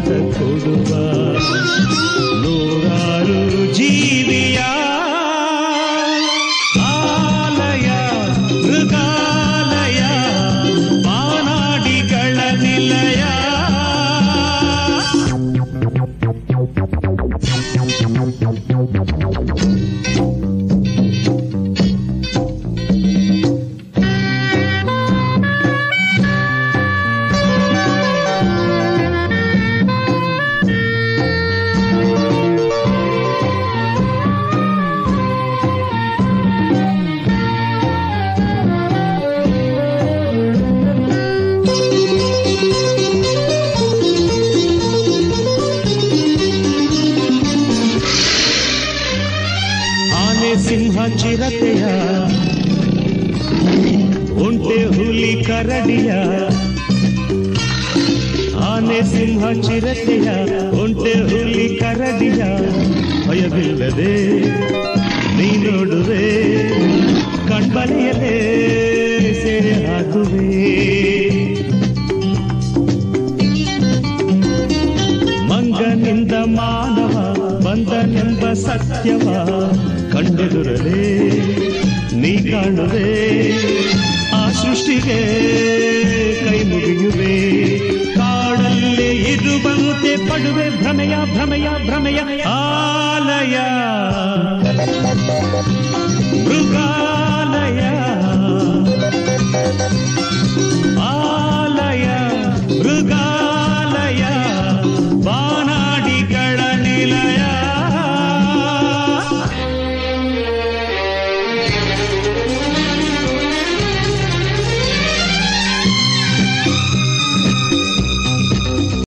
ಆನಂದ ಕೊಡುವ ನೂರಾರು ಜೀವಿಯ ಆಲಯ ಮೃಗಾಲಯ ಮಾನಾಡಿಗಳ ನಿಲಯ. ಸಿಂಹ ಚಿರತೆಯ ಒಂಟೆ ಹುಲಿ ಕರಡಿಯ ಆನೆ ಸಿಂಹ ಚಿರತೆಯ ಒಂಟೆ ಹುಲಿ ಕರಡಿಯ ಭಯವಿಲ್ಲದೆ ನೀ ನೋಡುವೆ ಕಣ್ಬಲೆಯಲೇ ಸೆರೆ ಹಾಕುವೆ. ಮಂಗನಿಂದ ಮಾನವ ಬಂದನೆಂಬ ಸತ್ಯವ ಕಂಡೆದುರಲೇ ನೀ ಕಾಣುವೆ ಆ ಸೃಷ್ಟಿಗೆ ಕೈ ಮುಗಿಯುವೆ. ಕಾಡಲ್ಲೇ ಇರುವಂತೆ ಪಡುವೆ ಭ್ರಮೆಯ ಭ್ರಮೆಯ ಭ್ರಮೆಯ ಆ